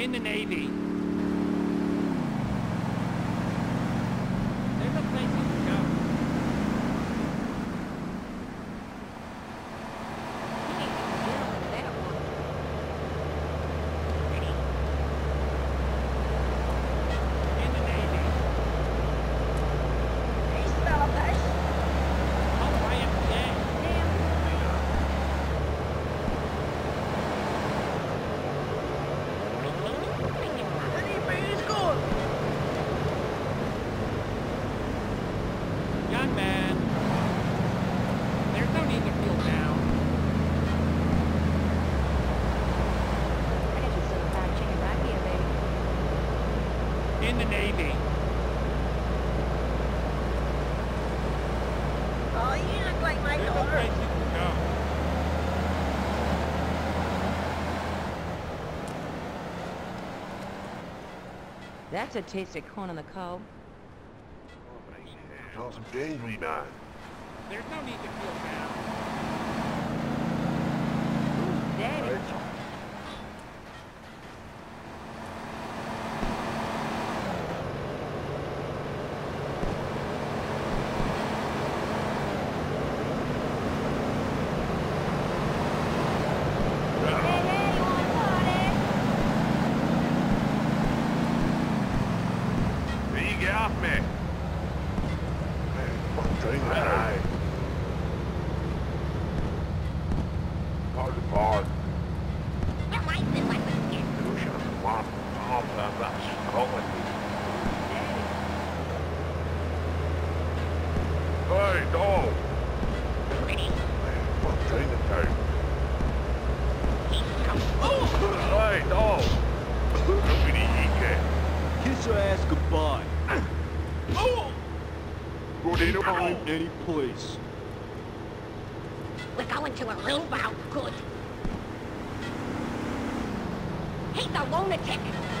In the Navy. There's a place you can go. Young man, there's no need to feel down. I got you some fried chicken right here, baby. In the Navy. Oh, you look like my There's a daughter. place you can go. That's a taste of corn on the cob. Got some angry man. There's no need to feel down. Daddy. Get off me! Hey, fuck, drink that. Aye. Pardon. Well, I feel like a kid. You should have won. Oh, that's calling me. Hey, dog! Pretty. Hey, fuck, drink the town. Oh! Hey, dog! Look at the Kiss her ass goodbye. Oh! Good in Time, any place. We're going to a room out. Good. He's a lunatic.